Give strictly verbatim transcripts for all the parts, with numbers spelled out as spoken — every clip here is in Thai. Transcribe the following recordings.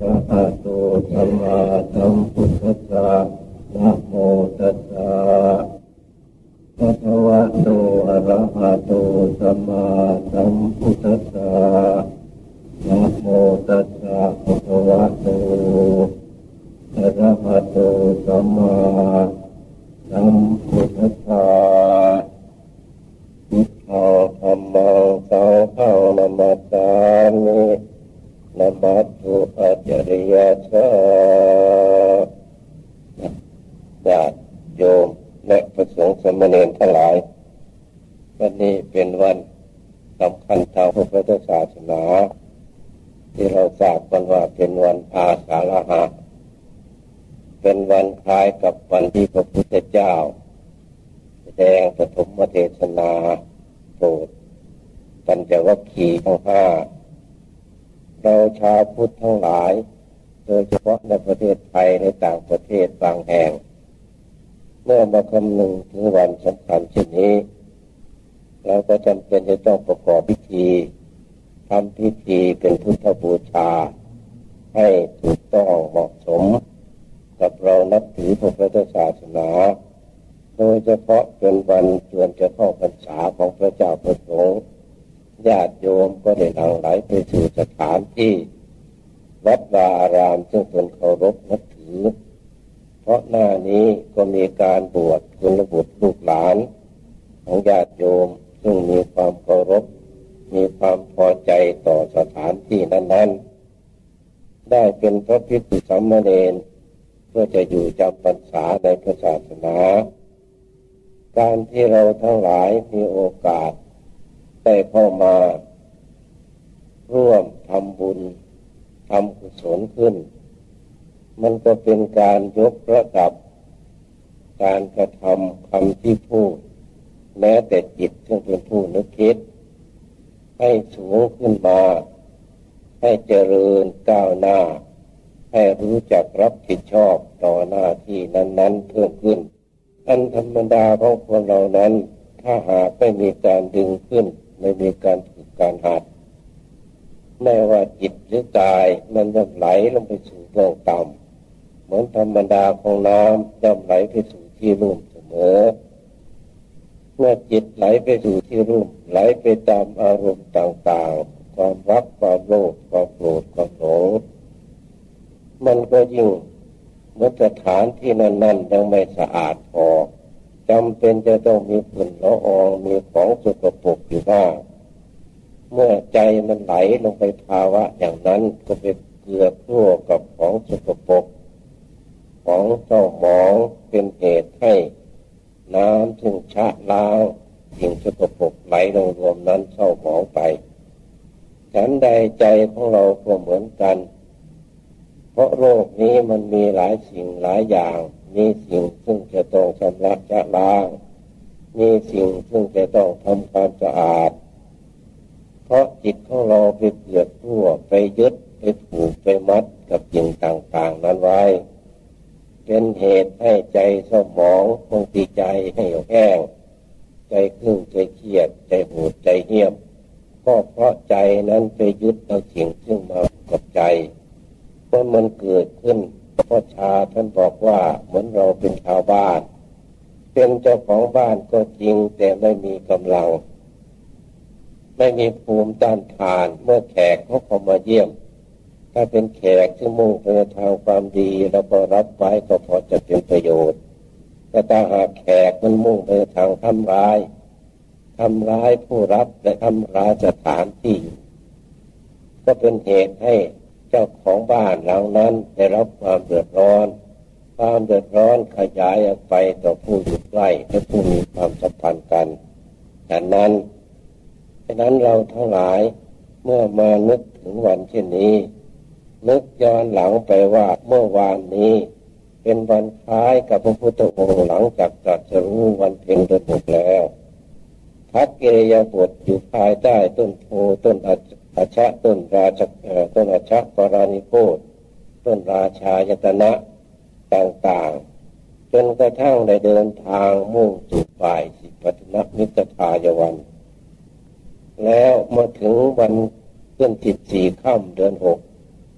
อะระโตสัมมาสัมพุทธัสสะนะโมตัสสะภะคะวะโตอะระหะโตสัมมาสัมพุทธัสสะนะโมตัสสะภะคะวะโตอะระหะโตสัมมาสัมพุทธัสสะพุทธังธัมมังสังฆังนะมัสสามินะมัสสุอัจฉริยะสะญาติโยมและพระสงฆ์สามเณรทั้งหลายวันนี้เป็นวันสำคัญทางพระพุทธศาสนาที่เราทราบกันว่าเป็นวันอาสาฬหะเป็นวันคล้ายกับวันที่พระพุทธเจ้าแสดงปฐมเทศนาโปรดปัญจวัคคีย์ทั้งห้าเราชาวพุทธทั้งหลายโดยเฉพาะในประเทศไทยในต่างประเทศบางแห่งเมื่อมาคำนึงถึงวันสำคัญเช่นนี้เราก็จำเป็นจะต้องประกอบพิธีทำพิธีเป็นพุทธบูชาให้ถูกต้องเหมาะสมกับเรานับถือพระพุทธศาสนาโดยเฉพาะเป็นวันจวนจะเข้าพรรษาของพระเจ้าประสงค์ญาติโยมก็ได้หลั่งไหลไปสู่สถานที่วัดวาอารามซึ่งเป็นเคารพนับถือเพราะหน้านี้ก็มีการบวชกุลบุตรลูกหลานของญาติโยมซึ่งมีความเคารพมีความพอใจต่อสถานที่นั้นๆได้เป็นพระภิกษุสามเณรเพื่อจะอยู่จำพรรษาในพระศาสนาการที่เราทั้งหลายมีโอกาสได้เข้ามาร่วมทำบุญทำกุศลขึ้นมันก็เป็นการยกระดับการกระทำคำที่พูดแม้แต่จิตซึ่งเป็นผู้นึกคิดให้สูงขึ้นมาให้เจริญก้าวหน้าให้รู้จักรับผิดชอบต่อหน้าที่นั้นๆเพิ่มขึ้นอันธรรมดาของคนเรานั้นถ้าหากไม่มีการดึงขึ้นไม่มีการฝึกการหัดแม้ว่าจิตหรือกายมันจะไหลลงไปสู่เรื่องต่ำเหมือนธรรมดาของน้ำจะไหลไปสู่ที่ลุ่มเสมอเมื่อจิตไหลไปสู่ที่ลุ่มไหลไปตามอารมณ์ต่างๆความรักความโลภความโกรธความหลงมันก็ยิ่งเมื่อสถานที่นั้นๆยังไม่สะอาดพอจำเป็นจะต้องมีฝุ่นละอองมีของสกปรกอยู่บ้างเมื่อใจมันไหลลงไปภาวะอย่างนั้นก็เป็นเกลือครั่วกับของสกปรกของเศร้าหมองเป็นเหตุให้น้ำซึ่งชะล้างสิ่งสกปรกไหลลงรวมนั้นเศร้าหมองไปฉันใดใจของเราก็เหมือนกันเพราะโลกนี้มันมีหลายสิ่งหลายอย่างมีสิ่งซึ่งจะต้องชำระชะล้างมีสิ่งซึ่งจะต้องทำความสะอาดเพราะจิตของเราไปเกลือกทั่วไปยึดไปผูกไปมัดกับสิ่งต่างๆนั้นไว้เป็นเหตุให้ใจเศร้าหมองบางทีใจให้แห้งใจครึ่งใจเครียดใจหูใจเหี้ยมก็เพราะใจนั้นไปยึดเอาสิ่งซึ่งมากับใจเมื่อมันเกิดขึ้นพ่อชาท่านบอกว่าเหมือนเราเป็นชาวบ้านเป็นเจ้าของบ้านก็จริงแต่ไม่มีกำลังไม่มีภูมิต้านทานเมื่อแขกเขาเข้ามาเยี่ยมถ้าเป็นแขกที่มุ่งไปทางความดีแล้วก็รับไว้ก็พอจะเป็นประโยชน์แต่ถ้าหากแขกมันมุ่งไปทางทำร้ายทำร้ายผู้รับและทำร้ายสถานที่ก็เป็นเหตุให้เจ้าของบ้านหลังนั้นได้รับความเดือดร้อนความเดือดร้อนขยายออกไปต่อผู้อยู่ใกล้และผู้มีความสัมพันธ์กันดังนั้นฉะนั้นเราทั้งหลายเมื่อมานึกถึงวันเช่นนี้นึกย้อนหลังไปว่าเมื่อวานนี้เป็นวันคล้ายกับพระพุทธองค์หลังจากตรัสรู้วันเพ็ญเดือนหกแล้วพักกิริยาบทอยู่ภายใต้ต้นโพต้นอาชะต้นราชต้นอาชะปรานิโคตต้นราชายตนะต่างๆจนกระทั่งได้เดินทางมุ่งสู่ฝ่ายสิปัตนมิตรทายวัน แล้วมาถึงวันขึ้นสิบสี่ค่ำเดือนหก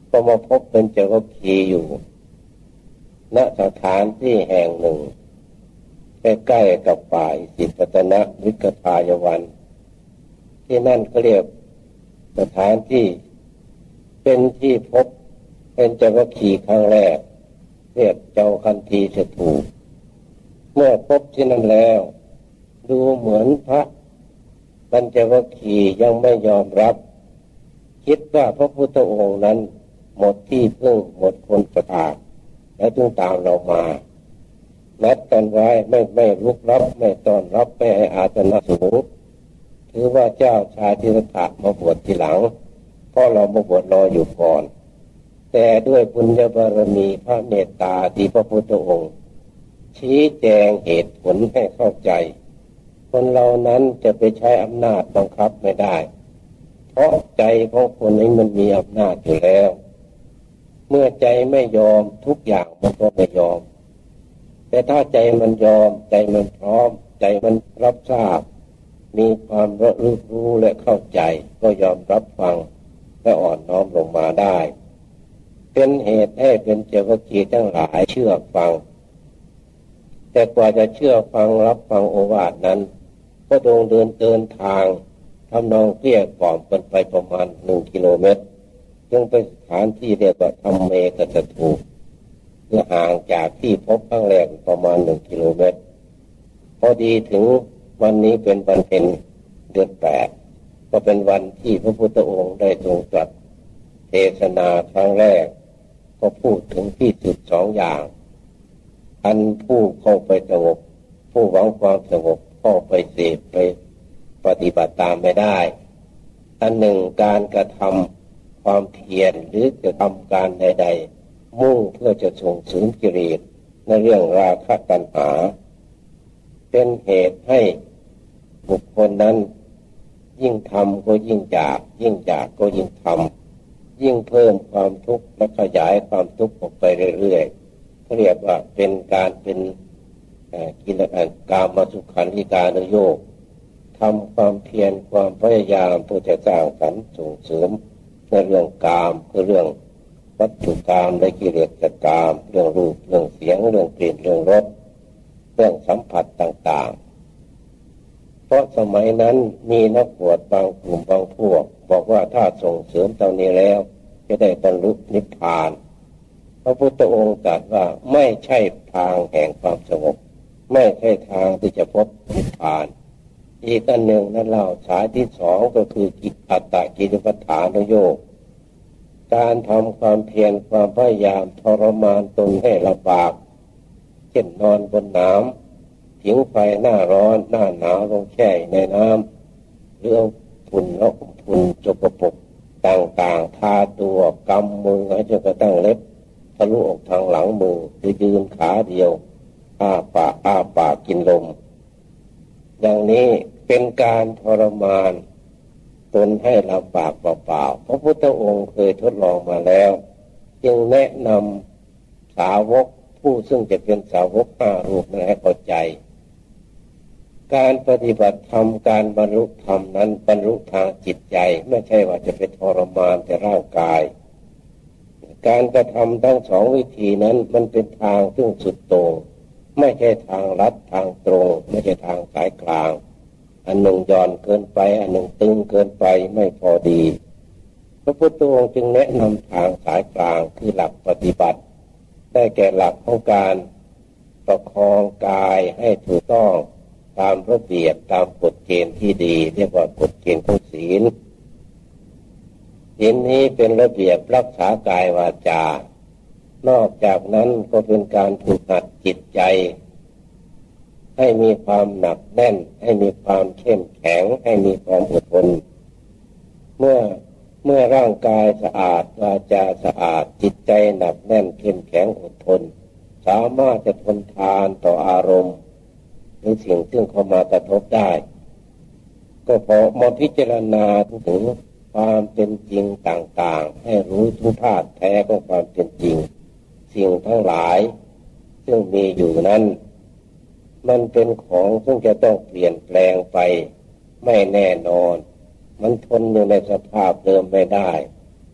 ก็มาพบเป็นเจ้าวัคคีย์อยู่ณสถานที่แห่งหนึ่งใกล้ๆกับป่าอิสิปตนวิกทายวันที่นั่นก็เรียกสถานที่เป็นที่พบเป็นเจ้าวัคคีย์ครั้งแรกเรียกเจ้าคันธีสถูปเมื่อพบที่นั่นแล้วดูเหมือนพระปัญจวัคคีย์ยังไม่ยอมรับคิดว่าพระพุทธองค์นั้นหมดที่พึ่งหมดคนประทานและจึงตามเรามานัดกันไว้ไม่ไม่ลุกรับไม่ต้อนรับไม่ให้อาสนะสูงถือว่าเจ้าชายทิฏฐะมาบวชทีหลังเพราะเรามาบวชรออยู่ก่อนแต่ด้วยบุญญาบารมีพระเมตตาที่พระพุทธองค์ชี้แจงเหตุผลให้เข้าใจคนเรานั้นจะไปใช้อำนาจบังคับไม่ได้เพราะใจของคนนี้มันมีอำนาจอยู่แล้วเมื่อใจไม่ยอมทุกอย่างมันก็ไม่ยอมแต่ถ้าใจมันยอมใจมันพร้อมใจมันรับทราบมีความระลึกรู้และเข้าใจก็ยอมรับฟังและอ่อนน้อมลงมาได้เป็นเหตุให้เป็นเจ้าวัคคีย์ทั้งหลายเชื่อฟังแต่กว่าจะเชื่อฟังรับฟังโอวาทนั้นก็ดงเดินเดินทางทำนองเกลี้ยกล่อมกันไปประมาณหนึ่งกิโลเมตรจึงเป็นสถานที่เรียกว่าธรรมเมกสถูปคือห่างจากที่พบครั้งแรกประมาณหนึ่งกิโลเมตรพอดีถึงวันนี้เป็นวันเพ็ญเดือนแปดก็เป็นวันที่พระพุทธองค์ได้ทรงตรัสเทศนาครั้งแรกก็พูดถึงที่สุดสองอย่างอันผู้เข้าไปสงบผู้หวังความสงบเข้าไปเสพไปปฏิบัติตามไม่ได้อันหนึ่งการกระทำความเพียรหรือจะทำการใดๆมุ่งเพื่อจะส่งเสริมกิเลสในเรื่องราคะตัณหาเป็นเหตุให้บุคคลนั้นยิ่งทำก็ยิ่งอยากยิ่งอยากก็ยิ่งทำยิ่งเพิ่มความทุกข์และขยายความทุกข์ออกไปเรื่อยๆเขาเรียกว่าเป็นการเป็นกิเลสกามสุขันธิกานุโยคทำความเพียรความพยายามเพื่อจะสร้างสรรค์ส่งเสริมในเรื่องกามคือเรื่องวัตถุกามและกิเลสกามเรื่องรูปเรื่องเสียงเรื่องกลิ่นเรื่องรสเรื่องสัมผัสต่างๆเพราะสมัยนั้นมีนักบวชบางกลุ่มบางพวกบอกว่าถ้าส่งเสริมตรงนี้แล้วจะได้บรรลุนิพพานพระพุทธองค์ตรัสว่าไม่ใช่ทางแห่งความสงบไม่ใช่ทางที่จะพบนิพพานอีกอันหนึ่งนั้นเราสายที่สองก็คือกิจอัตตกิลมัฏฐานโยคการทำความเพียรความพยายามทรมานตนให้ลำบากเช่นนอนบนน้ำผิงไฟหน้าร้อนหน้าหนาวลงแช่ในน้ำหรือเอาฝุ่นแล้วฝุ่นจกปรกต่างๆทาตัวกำมือให้จนกระทั่งเล็บทะลุออกทางหลังมือหรือยืนขาเดียวอ้าปากอ้าปากกินลมอย่างนี้เป็นการทรมานตนให้ลำบากเปล่าๆพระพุทธองค์เคยทดลองมาแล้วจึงแนะนำสาวกผู้ซึ่งจะเป็นสาวกห้ารูปนั้นให้เข้าใจการปฏิบัติธรรมการบรรลุธรรมนั้นบรรลุทางจิตใจไม่ใช่ว่าจะไปทรมานแต่ร่างกายการกระทำทั้งสองวิธีนั้นมันเป็นทางซึ่งสุดโต่งไม่ใช่ทางลัดทางตรงไม่ใช่ทางสายกลางอันหนึ่งหย่อนเกินไปอันหนึ่งตึงเกินไปไม่พอดีพระพุทธองค์จึงแนะนำทางสายกลางคือหลักปฏิบัติได้แก่หลักของการประคองกายให้ถูกต้องตามระเบียบตามกฎเกณฑ์ที่ดีเรียกว่ากฎเกณฑ์ของศีลศีลนี้เป็นระเบียบรักษากายวาจานอกจากนั้นก็เป็นการฝึกหัดจิตใจให้มีความหนักแน่นให้มีความเข้มแข็งให้มีความอดทนเมื่อเมื่อร่างกายสะอาดวาจาสะอาดจิตใจหนักแน่นเข้มแข็งอดทนสามารถจะทนทานต่ออารมณ์หรือสิ่งที่เข้ามากระทบได้ก็พอมาพิจารณาถึงความเป็นจริงต่างๆให้รู้ถึงธาตุแท้ของความเป็นจริงสิ่งทั้งหลายซึ่งมีอยู่นั้นมันเป็นของซึ่งจะต้องเปลี่ยนแปลงไปไม่แน่นอนมันทนอยู่ในสภาพเดิมไม่ได้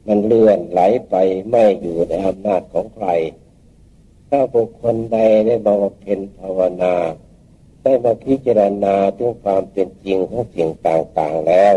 มันเลื่อนไหลไปไม่อยู่ในอำนาจของใครถ้าบุคคลใดได้บำเพ็ญภาวนาได้มาพิจารณาถึงความเป็นจริงของสิ่งต่างๆแล้ว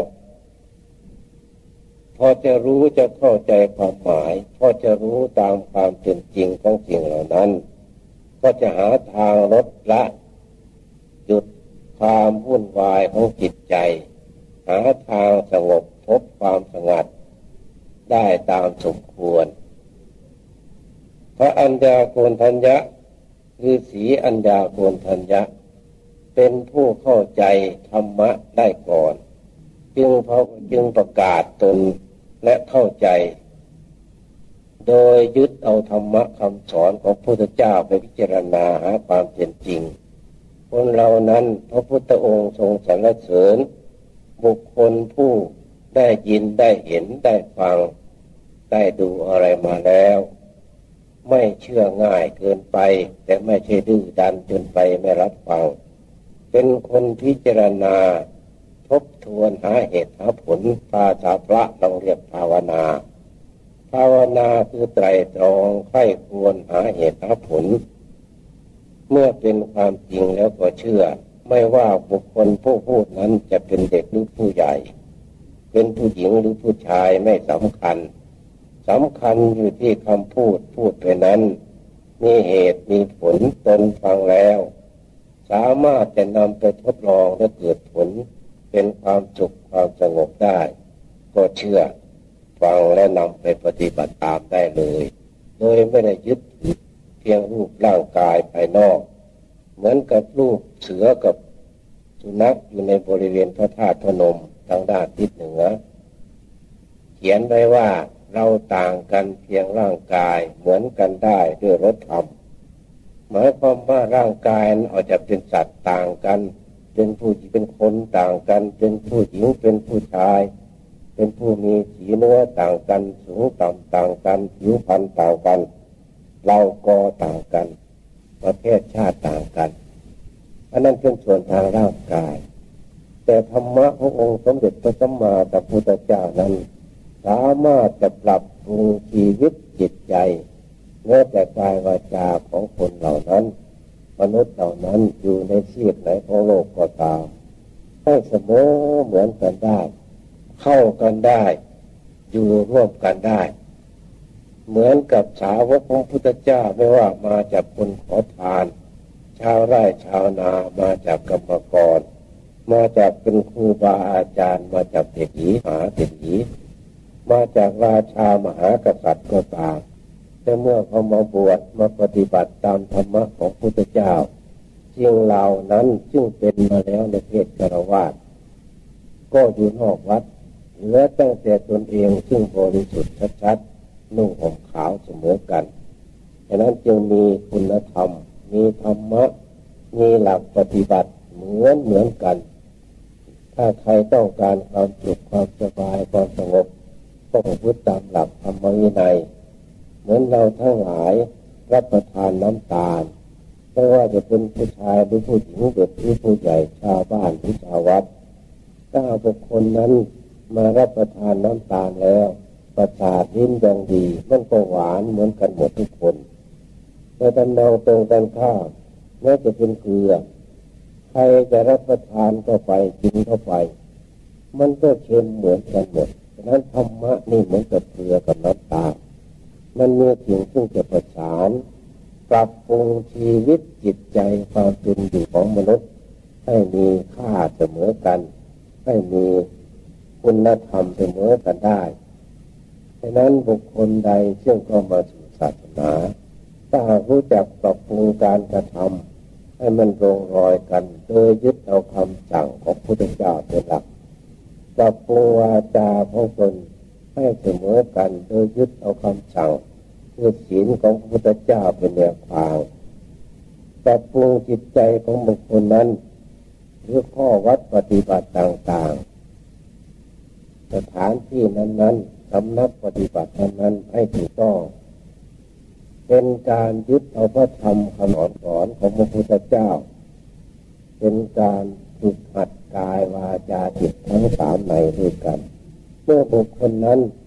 พอจะรู้จะเข้าใจความหมายพอจะรู้ตามความเป็นจริงของสิ่งเหล่านั้นก็จะหาทางลดละหยุดความวุ่นวายของจิตใจหาทางสงบพบความสงัดได้ตามสมควรพระอัญญาโกณทัญญะคือสีอัญญาโกณทัญญะเป็นผู้เข้าใจธรรมะได้ก่อนจึงเขาจึงประกาศตนและเข้าใจโดยยึดเอาธรรมะคำสอนของพระพุทธเจ้าไปพิจารณาหาความเป็นจริงคนเรานั้นพระพุทธองค์ทรงสรรเสริญบุคคลผู้ได้ยินได้เห็นได้ฟังได้ดูอะไรมาแล้วไม่เชื่อง่ายเกินไปแต่ไม่ใช่ดื้อดันจนไปไม่รับฟังเป็นคนพิจารณาทบทวนหาเหตุหาผลภาษาพระเราเรียกภาวนาภาวนาคือไตรตรองใคร่ควรหาเหตุหาผลเมื่อเป็นความจริงแล้วก็เชื่อไม่ว่าบุคคลผู้พูดนั้นจะเป็นเด็กหรือผู้ใหญ่เป็นผู้หญิงหรือผู้ชายไม่สำคัญสำคัญอยู่ที่คำพูดพูดไปนั้นมีเหตุมีผลตนฟังแล้วสามารถจะนำไปทดลองและเกิดผลเป็นความสุขความสงบได้ก็เชื่อฟังและนำไปปฏิบัติตามได้เลยโดยไม่ได้ยึดถือเพียงรูปร่างกายภายนอกเหมือนกับรูปเสือกับสุนัขอยู่ในบริเวณพระธาตุพนมทางด้านทิศเหนือเขียนไว้ว่าเราต่างกันเพียงร่างกายเหมือนกันได้ด้วยรสธรรมหมายความว่าร่างกายอาจจะเป็นสัตว์ต่างกันเป็นผู้หญิงเป็นคนต่างกันเป็นผู้หญิงเป็นผู้ชายเป็นผู้มีสีเนื้อต่างกันสูงต่ำต่างกันผิวพรรณต่างกันเราก็ต่างกันประเภทชาติต่างกันอันนั้นเป็นส่วนทางร่างกายแต่ธรรมะขององค์สมเด็จพระสัมมาสัมพุทธเจ้านั้นสามารถจะปรับปรุงชีวิตจิตใจแม้แต่กายวาจาของคนเหล่านั้นมนุษย์เหล่านั้นอยู่ในชีพไหนของโลกก็ตามให้เสมอเหมือนกันได้เข้ากันได้อยู่ร่วมกันได้เหมือนกับสาวกของพุทธเจ้าไม่ว่ามาจากคนขอทานชาวไร่ชาวนามาจากกรรมกรมาจากเป็นครูบาอาจารย์มาจากเศรษฐีมหาเศรษฐีมาจากราชามหากษัตริย์ก็ตามแต่เมื่อเขามาบวชมาปฏิบัติตามธรรมะของพุทธเจ้าสิ่งเหล่านั้นซึ่งเป็นมาแล้วในเพศฆราวาสก็อยู่นอกวัดเหลือตั้งแต่ตนเองซึ่งบริสุทธิ์ชัดๆนุ่งห่มขาวเสมอกันฉะนั้นจึงมีคุณธรรมมีธรรมะมีหลักปฏิบัติเหมือนเหมือนกันถ้าใครต้องการความสุขความสบายความสงบก็ประพฤติตามหลักธรรมวินัยเหมือนเราทั้งหลายรับประทานน้ำตาลไม่ว่าจะเป็นผู้ชายหรือผู้หญิงเด็กหรือผู้ใหญ่ชาวบ้านหรือชาววัดถ้าบุคคลนั้นมารับประทานน้ำตาลแล้วประสาทลิ้นยังดีมันก็หวานเหมือนกันหมดทุกคนแต่ตำนองตรงกันข้ามแม้จะเป็นเกลือใครจะรับประทานเข้าไปกินเข้าไปมันก็เค็มเหมือนกันหมดฉะนั้นธรรมะนี่เหมือนกับเกลือกับน้ำตาลมันมีสิ่งซึ่งจะประสานปรับปรุงชีวิตจิตใจความเป็นอยู่ของมนุษย์ให้มีค่าเสมอกันให้มีคุณธรรมเสมอกันได้ฉะนั้นบุคคลใดซึ่งเข้ามาสู่ศาสนาถ้ารู้จักปรับปรุงการกระทำให้มันลงรอยกันโดยยึดเอาคำสั่งของพระพุทธเจ้าเป็นหลักปรับปรุงวาจาของตนให้เสมอกันโดยยึดเอาคำสั่งคือศีลของพระพุทธเจ้าเป็นแนวทางปรับปรุงจิตใจของบุคคลนั้นหรือข้อวัดปฏิบัติต่างๆสถานที่นั้นๆสำนักปฏิบัตินั้นๆให้ถูกต้องเป็นการยึดเอาพระธรรมคำสอนของพระพุทธเจ้าเป็นการฝึกหัดกายวาจาจิตทั้งสามในด้วยกันเมื่อบุคคลนั้นเข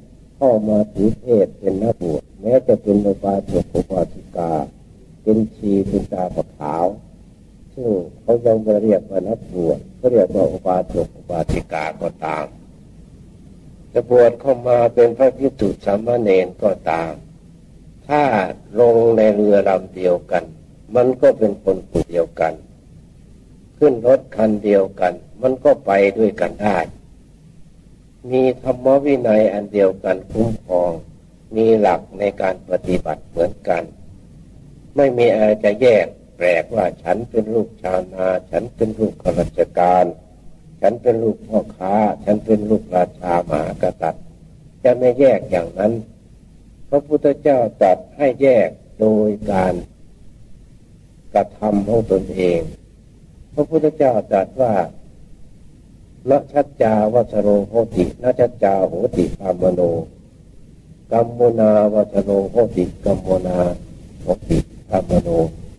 เข้ามาถือเพศเป็นนักบวชแม้จะเป็นอุบาสกอุบาสิกาเป็นชีเป็นตาขาวซึ่งเขายังไม่เรียกว่านักบวชเขาเรียกว่าอุบาสกอุบาสิกาก็ตามจะบวชเข้ามาเป็นพระภิกษุสามเณรก็ตามถ้าลงในเรือลำเดียวกันมันก็เป็นคนกลุ่มเดียวกันขึ้นรถคันเดียวกันมันก็ไปด้วยกันได้มีธรรมวินัยอันเดียวกันคุ้มครองมีหลักในการปฏิบัติเหมือนกันไม่มีอะไรจะแยกแปลกว่าฉันเป็นลูกชาวนาฉันเป็นลูกข้าราชการฉันเป็นลูกพ่อค้าฉันเป็นลูกราชามหากษัตริย์จะไม่แยกอย่างนั้นพระพุทธเจ้าตรัสให้แยกโดยการกระทำของตนเองพระพุทธเจ้าตรัสว่านะชัจจาวัชโรโหตินะชัจจาโหติกามโนกัมโมนาวัชโรโหติกัมโมนาโหติกามโน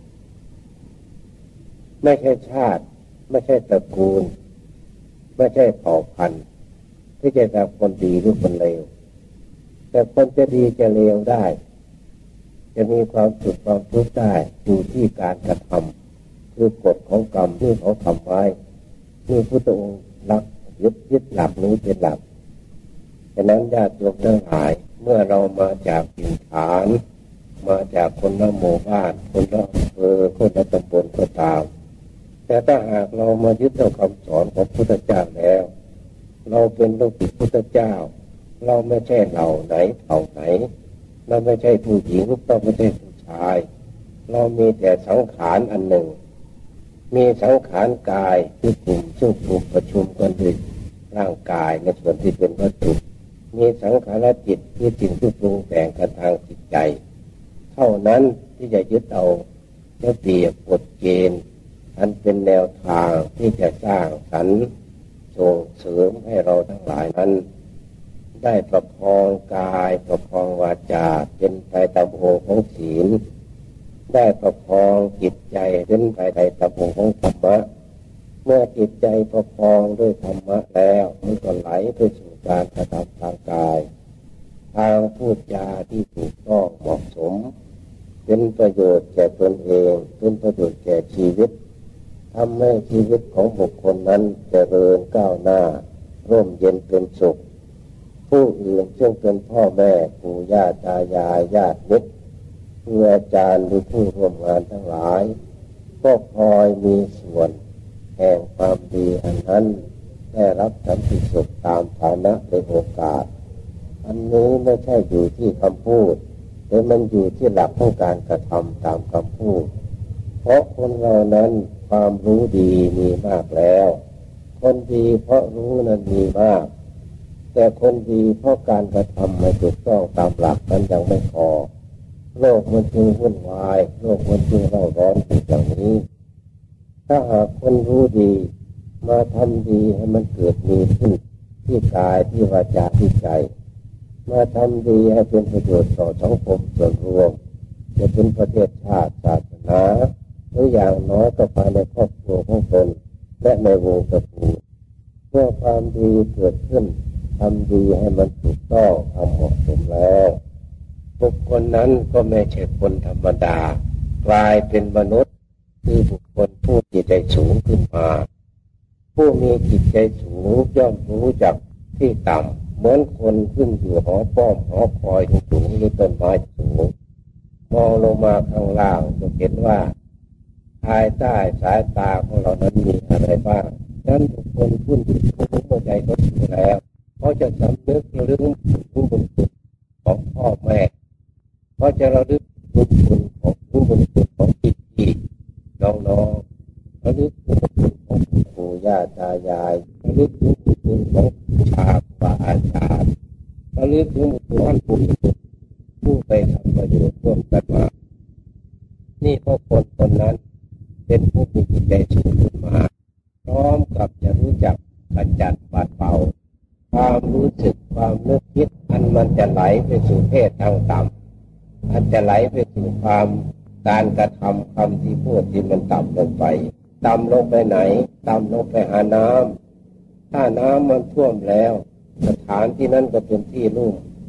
ไม่ใช่ชาติไม่ใช่ตระกูลไม่ใช่เผ่าพันธุ์ที่จะทำคนดีหรือคนเลวแต่คนจะดีจะเลวได้จะมีความสุขความทุกข์ได้อยู่ที่การกระทำคือกฎของกรรมที่เขาทำไว้ที่พุทธองค์รักยึดยึดหลักนี้เป็นหลักฉะนั้นญาติโยมทั้งหลายเมื่อเรามาจากถิ่นฐานมาจากคนละหมู่บ้านคนละอำเภอคนละตำบลก็ตามแต่ถ้าหากเรามายึดเอาคำสอนของพุทธเจ้าแล้วเราเป็นลูกศิษย์พุทธเจ้าเราไม่ใช่เหล่าไหนเผ่าไหนเราไม่ใช่ผู้หญิงเราไม่ใช่ผู้ชายเรามีแต่สังขารอันหนึ่งมีสังขารกายที่กลุ่มซึ่งกลุ่มประชุมกันด้วยร่างกายในส่วนที่เป็นวัตถุมีสังขารจิตที่สิ่งที่ปรุงแต่งกันทางจิตใจเท่านั้นที่จะยึดเอาระเบียบกฎเกณฑ์อันเป็นแนวทางที่จะสร้างสรรค์ส่งเสริมให้เราทั้งหลายนั้นได้ประคองกายประคองวาจาเป็นไปตามองค์ของศีลได้ประคองจิตใจเป็นไปตามองค์ของธรรมะเมื่อจิตใจประคองด้วยธรรมะแล้วมันก็ไหลไปสู่การกระทำทางกายทางพูดจาที่ถูกต้องเหมาะสมเป็นประโยชน์แก่ตนเองเป็นประโยชน์แก่ชีวิตทำให้ชีวิตของบุคคลนั้นเจริญก้าวหน้าร่มเย็นเป็นสุขผู้อื่นซึ่งเป็นพ่อแม่ปู่ย่าตายายญาติมิตรครูอาจารย์หรือผู้ร่วมงานทั้งหลายก็คอยมีส่วนแห่งความดีอันนั้นได้รับสันติสุขตามฐานะในโอกาสอันนี้ไม่ใช่อยู่ที่คำพูดแต่มันอยู่ที่หลักของการกระทำตามคำพูดเพราะคนเรานั้นความรู้ดีมีมากแล้วคนดีเพราะรู้นั้นมีมากแต่คนดีเพราะการกระทำไม่ถูกต้องตามหลักนั้นยังไม่พอโลกมันจึงวุ่นวายโลกมันจึงเร่าร้อนอย่างนี้ถ้าหากคนรู้ดีมาทำดีให้มันเกิดมีขึ้นที่กายที่วาจาที่ใจมาทำดีให้เป็นประโยชน์ต่อสังคมส่วนรวมจะเป็นประเทศชาติศาสนาหรืออย่างน้อยก็ภายในครอบครัวของตนและในวงตระกูลเมื่อความดีเกิดขึ้นทำดีให้มันถูกต้องทำเหมาะสมแล้วบุคคลนั้นก็ไม่ใช่คนธรรมดากลายเป็นมนุษย์คือบุคคลผู้จิตใจสูงขึ้นมาผู้มีจิตใจสูงย่อมรู้จักที่ต่ำเหมือนคนขึ้นอยู่หอป้อมหอคอยสูงหรือต้นไม้สูงมองลงมาข้างล่างจะเห็นว่าภายใต้สายตาของเรานั้นมีอะไรบ้างฉะนั้นบุคคลผู้อยู่สูงหัวใจเขาสูงแล้วเขาจะสำนึกระลึกถึงบุญคุณของพ่อแม่เขาจะระลึกบุญคุณของผู้บุญคุณของพี่พี่น้องๆระลึกถึงบุญคุณของปู่ย่าตายายระลึกถึงบุญคุณของชาครูอาจารย์ระลึกถึงบุญคุณของผู้ผู้ไปทำประโยชน์ร่วมกันมานี่เพราะคนคนนั้นเป็นผู้มีจิตใจสูงขึ้นมาพร้อมกับจะรู้จักขจัดปัดเป่าความรู้สึกความนึกคิดอันมันจะไหลไปสู่เพศทางต่ำอันจะไหลไปสู่ความการกระทำคำที่พูดที่มันต่ำลงไปต่ำลงไปไหนต่ำลงไปหาน้ำถ้าน้ำมันท่วมแล้วสถานที่นั้นก็เป็นที่ลุ่ม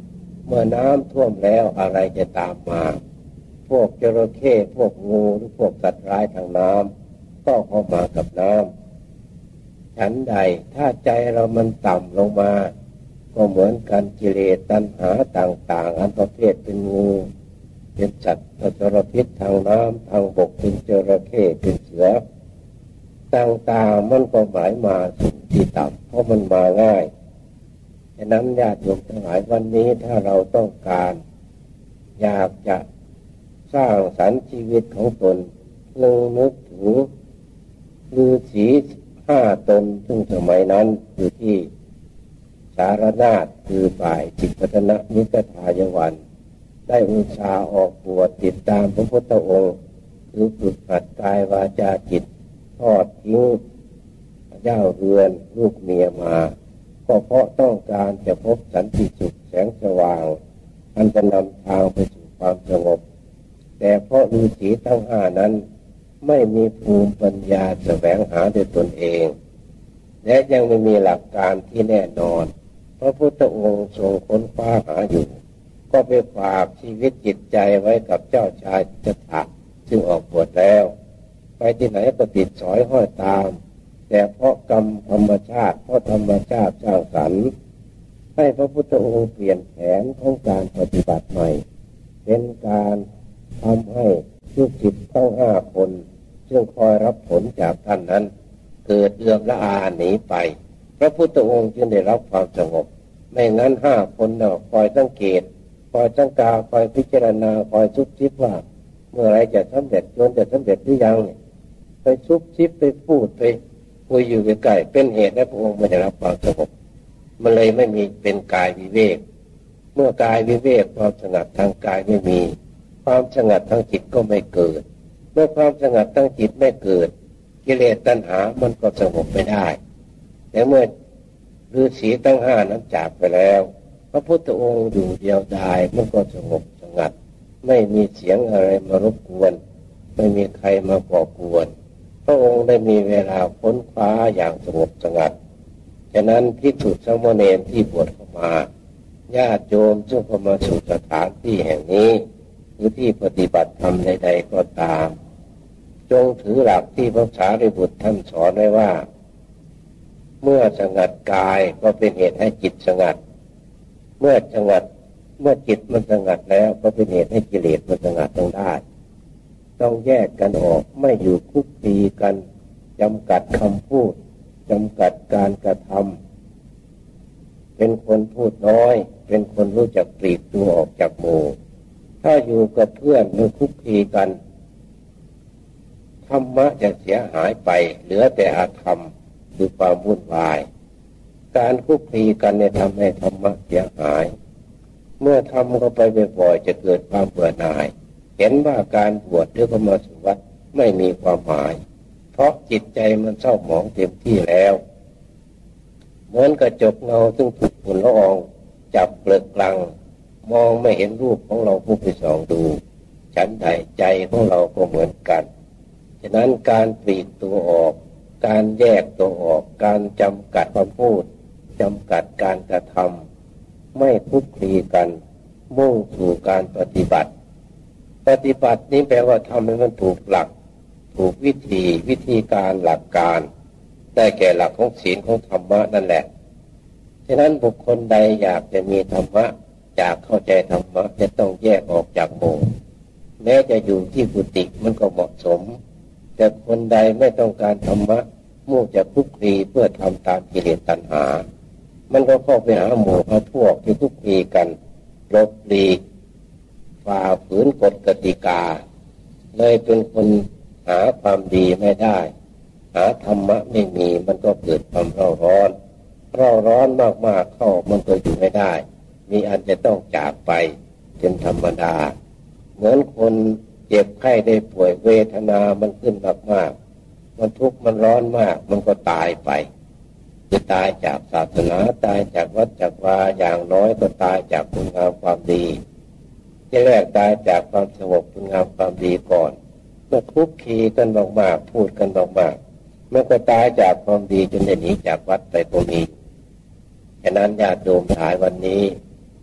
เมื่อน้ำท่วมแล้วอะไรจะตามมาพวกจระเข้พวกงูหรือพวกสัตว์ร้ายทางน้ำก็เข้ามากับน้ำฉันใดถ้าใจเรามันต่ำลงมาก็เหมือนกันกิเลสตัณหาต่างๆอันประเภทเป็นงูเป็นสัตว์จระพิษทางน้ำทางบกเป็นจระเข้เป็นเสือต่างๆมันก็หมายมาสิ่งที่ต่ำเพราะมันมาง่ายฉะนั้นญาติโยมทั้งหลายวันนี้ถ้าเราต้องการอยากจะสร้างสรรค์ชีวิตของตนลงนึกถึงฤาษีห้าตนซึ่งสมัยนั้นอยู่ที่สารนาถคือฝ่ายจิตพัฒนานิกทายวันได้อุตส่าห์ออกบวชติดตามพระพุทธองค์คือฝึกหัดกายวาจาจิตทอดทิ้งเจ้าเรือนลูกเมียมาก็เพราะต้องการจะพบสันติสุขแสงสว่างอันจะนำทางไปสู่ความสงบแต่เพราะฤาษีทั้งห้านั้นไม่มีภูมิปัญญาแสวงหาด้วยตนเองและยังไม่มีหลักการที่แน่นอนพระพุทธองค์ทรงค้นคว้าหาอยู่ก็ไปฝากชีวิตจิตใจไว้กับเจ้าชายสิทธัตถะซึ่งออกบวชแล้วไปที่ไหนก็ติดสอยห้อยตามแต่เพราะกรรมธรรมชาติเพราะธรรมชาติสร้างสรรค์ให้พระพุทธองค์เปลี่ยนแผนของการปฏิบัติใหม่เป็นการทำให้ลูกศิษย์ทั้งห้าคนซึ่งคอยรับผลจากท่านนั้นเกิดเอือมละอาหนีไปพระพุทธองค์จึงได้รับความสงบไม่งั้นห้าคนเนาะคอยสังเกตคอยจังกาคอยพิจารณาคอยซุบซิบว่าเมื่อไรจะสำเร็จจนจะสำเร็จหรือยังไปซุบซิบไปพูดไปคุยอยู่ใกล้ๆเป็นเหตุให้พระองค์ไม่ได้รับความสงบมันเลยไม่มีเป็นกายวิเวกเมื่อกายวิเวกความสงัดทางกายไม่มีความสงัดทางจิตก็ไม่เกิดเมื่อความสงัดทางจิตไม่เกิดกิเลสตัณหามันก็สงบไม่ได้แต่เมื่อฤาษีทั้งห้านั้นจากไปแล้วพระพุทธองค์อยู่เดียวดายมันก็สงบสงัดไม่มีเสียงอะไรมารบกวนไม่มีใครมาก่อกวนพระองค์ได้มีเวลาค้นคว้าอย่างสงบสงัดฉะนั้นภิกษุสามเณรที่บวชเข้ามาญาติโยมซึ่งเข้ามาสู่สถานที่แห่งนี้หรือที่ปฏิบัติธรรมใดๆก็ตามจงถือหลักที่พระสารีบุตรท่านสอนไว้ว่าเมื่อสงัดกายก็เป็นเหตุให้จิตสงัดเมื่อสงัดเมื่อจิตมันสงัดแล้วก็เป็นเหตุให้กิเลสมันสงัดลงได้ต้องแยกกันออกไม่อยู่คุกคีกันจำกัดคำพูดจำกัดการกระทำเป็นคนพูดน้อยเป็นคนรู้จักปลีกตัวออกจากหมู่ถ้าอยู่กับเพื่อนหรือคุกคีกันธรรมะจะเสียหายไปเหลือแต่อาธรรมคือความวุ่นวายการคุกคีกันเนี่ยทำให้ธรรมะเสียหายเมื่อทำเข้าไปบ่อยๆจะเกิดความเบื่อหน่ายเห็นว่าการบวชหรือเข้ามาสู่วัดไม่มีความหมายเพราะจิตใจมันเศร้าหมองเต็มที่แล้วเหมือนกระจกเงาซึ่งถูกฝุ่นละอองจับเปลือกกลังมองไม่เห็นรูปของเราผู้ไปส่องดูฉันใดใจของเราก็เหมือนกันฉะนั้นการปลีกตัวออกการแยกตัวออกการจำกัดคำพูดจำกัดการกระทำไม่คุกคีกันมุ่งสู่การปฏิบัติปฏิบัตินี้แปลว่าทำให้มันถูกหลักถูกวิธีวิธีการหลักการได้แก่หลักของศีลของธรรมะนั่นแหละฉะนั้นบุคคลใดอยากจะมีธรรมะอยากเข้าใจธรรมะจะต้องแยกออกจากหมู่แม้จะอยู่ที่กุฏิมันก็เหมาะสมแต่คนใดไม่ต้องการธรรมะมุ่งจะคุกคีเพื่อทำตามกิเลสตัณหามันก็เข้าไปหาหมู่หาพวกที่คุกคีกันลบหลีกฝ่าฝืนกฎกติกาเลยเป็นคนหาความดีไม่ได้หาธรรมะไม่มีมันก็เกิดความเร่าร้อนเร่าร้อนมากๆเข้ามันก็อยู่ไม่ได้มีอันจะต้องจากไปเป็นธรรมดาเหมือนคนเจ็บไข้ได้ป่วยเวทนามันขึ้นมากๆมันทุกข์มันร้อนมากมันก็ตายไปจะตายจากศาสนาตายจากวัดจากวาอย่างน้อยก็ตายจากคุณงามความดีจะแรกตายจากความสงบคุณงามความดีก่อนเมื่อคุกคีกันมากๆพูดกันมากๆมันก็ตายจากความดีจนจะหนีจากวัดไปก็มีฉะนั้นญาติโยมทั้งหลายวันนี้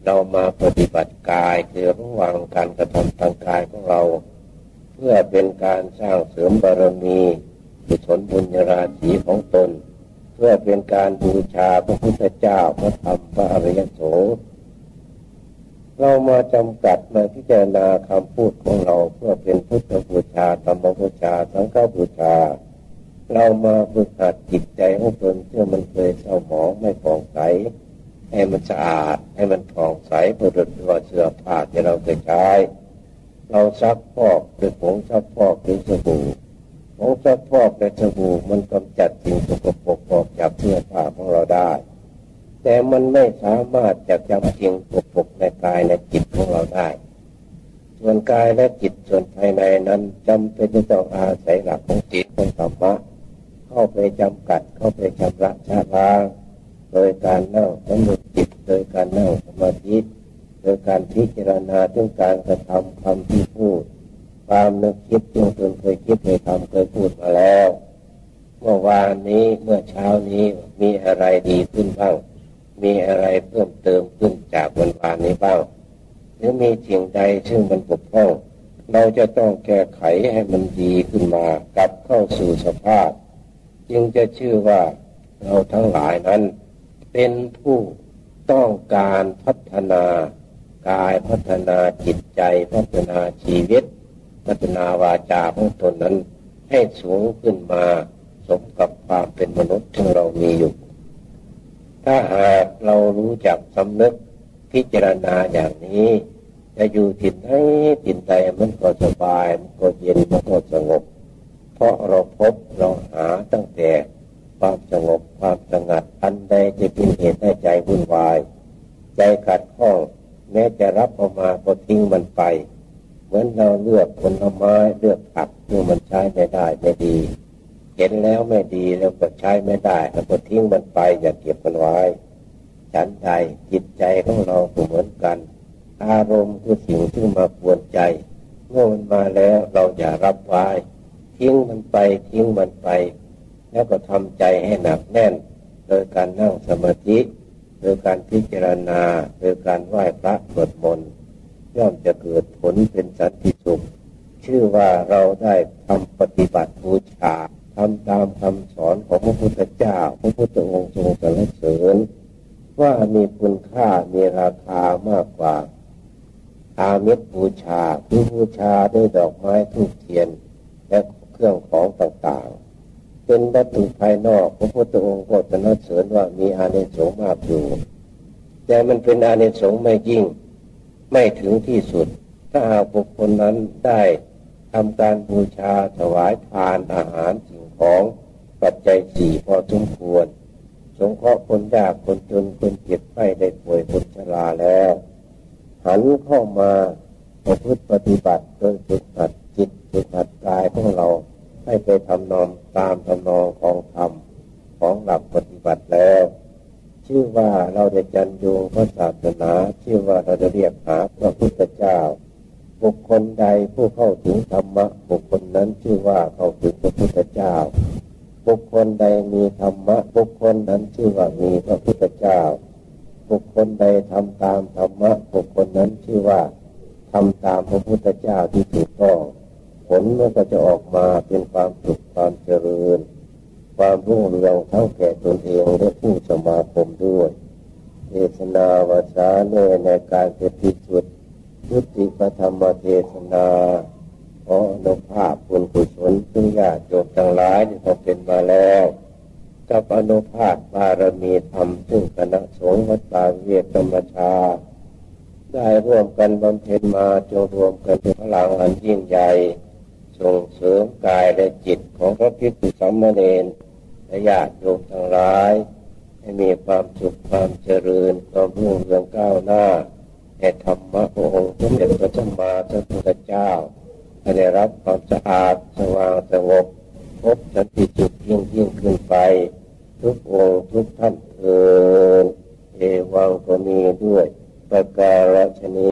เรามาปฏิบัติกายคือระวังการกระทำทางกายของเราเพื่อเป็นการสร้างเสริมบารมีกุศลบุญญาราศีของตนเพื่อเป็นการบูชาพระพุทธเจ้าพระธรรมพระอริยสงฆ์เรามาจำกัดมาพิจารณาคำพูดของเราเพื่อเป็นพุทธบูชาธรรมบูชาสังฆบูชาเรามาฝึกหัดจิตใจของตนเพื่อมันเคยเศร้าหมองไม่ผ่องใสให้มันสะอาดให้มันผ่องใสประดุจว่าเสื้อผ้าที่เราเคยใช้เราซักฟอกด้วยผงซักฟอกหรือสบู่ผงซักฟอกและสบู่มันกำจัดสิ่งสกปรกออกจากเสื้อผ้าของเราได้แต่มันไม่สามารถจะจับสิ่งสกปรกในกายในจิตของเราได้ส่วนกายและจิตส่วนภายในนั้นจำเป็นจะต้องอาศัยหลักของจิตของธรรมะเข้าไปจำกัดเข้าไปชำระชะล้างโดยการนั่งสำรวจจิตโดยการนั่งสมาธิโดยการพิจารณาถึงการกระทำคำที่พูดความนึกคิดที่ตนเคยคิดเคยทำเคยพูดมาแล้วเมื่อวานนี้เมื่อเช้านี้มีอะไรดีขึ้นบ้างมีอะไรเพิ่มเติมขึ้นจากวันวานนี้บ้างหรือมีสิ่งใดซึ่งมันบกพร่องเราจะต้องแก้ไขให้มันดีขึ้นมากลับเข้าสู่สภาพจึงจะชื่อว่าเราทั้งหลายนั้นเป็นผู้ต้องการพัฒนากายพัฒนาจิตใจพัฒนาชีวิตพัฒนาวาจาของตนนั้นให้สูงขึ้นมาสมกับความเป็นมนุษย์ที่เรามีอยู่ถ้าหากเรารู้จักสำนึกพิจารณาอย่างนี้จะอยู่ที่ไหนที่ใดมันก็สบายมันก็เย็นมันก็สงบเพราะเราพบเราหาตั้งแต่ความสงบความสงัดอันใดจะเป็นเหตุให้ใจวุ่นวายใจขัดข้องแม้จะรับเอามาก็ทิ้งมันไปเหมือนเราเลือกผลไม้เลือกผักที่มันใช้ไม่ได้ไม่ดีเห็นแล้วไม่ดีแล้วก็ใช้ไม่ได้แล้วก็ทิ้งมันไปอย่าเก็บมันไว้ฉันใดจิตใจของเราก็เหมือนกันอารมณ์คือสิ่งที่มากวนใจเมื่อมันมาแล้วเราอย่ารับไว้ทิ้งมันไปทิ้งมันไปแล้วก็ทำใจให้หนักแน่นโดยการนั่งสมาธิโดยการพิจารณาโดยการไหว้พระสวดมนต์ย่อมจะเกิดผลเป็นสันติสุขชื่อว่าเราได้ทำปฏิบัติบูชาทำตามคำสอนของพระพุทธเจ้าพระพุทธองค์ทรงสรรเสริญว่ามีคุณค่ามีราคามากกว่าอามิสบูชาคือบูชาด้วยดอกไม้ธูปเทียนและเครื่องของต่างๆเป็นวัตถุภายนอกพระพุทธองค์ก็สรรเสริญว่ามีอานิสงส์มากอยู่แต่มันเป็นอานิสงส์ไม่ยิ่งไม่ถึงที่สุดถ้าหากบุคคลนั้นได้ทำการบูชาถวายทานอาหารสิ่งของปัจจัยสี่พอสมควรสงเคราะห์คนยากคนจนคนเจ็บไข้ได้ป่วยคนชราแล้วหันเข้ามาประพฤติปฏิบัติโดยฝึกหัดจิตฝึกหัดกายของเราให้ไปทำนองตามทำนองของธรรมของหลักปฏิบัติแล้วชื่อว่าเราได้จันโยงพระศาสนาชื่อว่าเราจะเรียกหาพระพุทธเจ้าบุคคลใดผู้เข้าถึงธรรมะบุคคลนั้นชื่อว่าเข้าถึงพระพุทธเจ้าบุคคลใดมีธรรมะบุคคลนั้นชื่อว่ามีพระพุทธเจ้าบุคคลใดทำตามธรรมะบุคคลนั้นชื่อว่าทำตามพระพุทธเจ้าที่ถูกต้องผลมันก็จะออกมาเป็นความสุขความเจริญความรุ่งเรืองทั้งแก่ตนเองและผู้สมาคมด้วยเทศนาวาสาเนในการเป็นที่สุดยุติพระธรรมเทศนาขออนุภาพบุญกุศลซึ่งญาติโยมทั้งหลายที่เขาเป็นมาแล้วกับอนุภาพบารมีธรรมซึ่งคณะสงฆ์วัดป่าเวทธรรมชาได้ร่วมกันบำเพ็ญมาจงรวมกันเป็นพลังอันยิ่งใหญ่ส่งเสริมกายและจิตของพระภิกษุสามเณรและญาติโยมทั้งหลายให้มีความสุขความเจริญความรุ่งเรืองก้าวหน้าให้ธรรมะขององค์สมเด็จพระสัมมาสัมพุทธเจ้าให้ได้รับความสะอาดสว่างสงบพบสันติสุขยิ่งยิ่งขึ้นไปทุกองค์ทุกท่านเถิดเอวังก็มีด้วยประการฉนี้